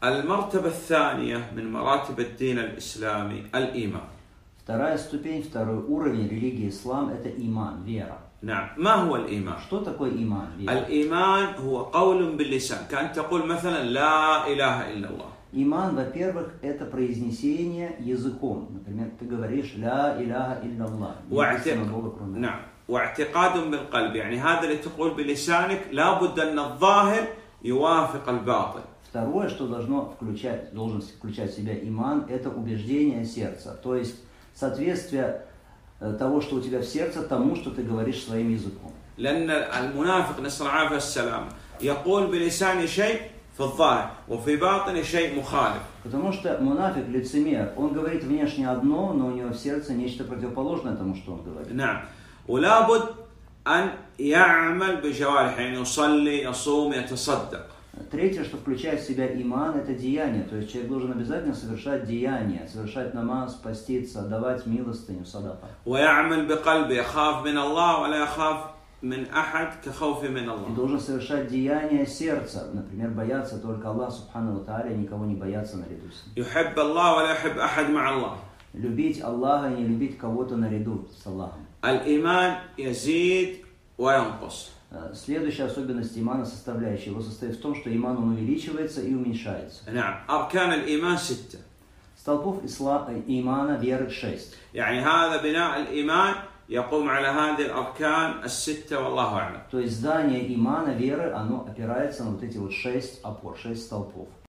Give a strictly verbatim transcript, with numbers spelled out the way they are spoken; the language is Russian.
المرتبة الثانية من مراتب الدين الإسلامي الإيمان. Вторая ступень, второй уровень религии ислам – это иман, вера. نعم. ما هو الإيمان؟ Что такое иман, вера? الإيمان هو قول باللسان كأن تقول مثلا لا إله إلا الله. Иман, во-первых, это произнесение языком. Например, ты говоришь ля иляха илля Аллах. نعم. واعتقاد بالقلب يعني هذا اللي تقول بلسانك لابد أن الظاهر يوافق الباطن. Второе, что должно включать, должен включать в себя иман, это убеждение сердца. То есть соответствие того, что у тебя в сердце, тому, что ты говоришь своим языком. لأن المنافق نسأل الله العافية والسلامة يقول بلسانه شيء في الظاهر وفي باطنه شيء مخالف. Потому что мунафик, лицемер, он говорит внешне одно, но у него в сердце нечто противоположное тому, что он говорит. نعم. ولابد أن يعمل بجوارحه يعني يصلي يصوم يتصدق. Третье, что включает в себя иман, это деяние. То есть человек должен обязательно совершать деяния, совершать намаз, поститься, давать милостыню, садака. ويعمل بقلبه يخاف من الله ولا يخاف من أحد كخوفه من الله. И должен совершать деяния сердца. Например, бояться только Аллаха субхану ва тааля, никого не бояться наряду с ним. يحب الله ولا يحب أحد مع الله. Любить Аллаха и не любить кого-то наряду с Аллахом. الإيمان يزيد وينقص. Следующая особенность имана, составляющая его, состоит в том, что иман он увеличивается и уменьшается. نعم. أركان الإيمان ستة. Столпов исла... имана веры шесть. يعني هذا بناء الإيمان يقوم على هذه الأركان الستة والله أعلم. То есть здание имана веры, оно опирается на вот эти вот шесть опор, шесть столпов.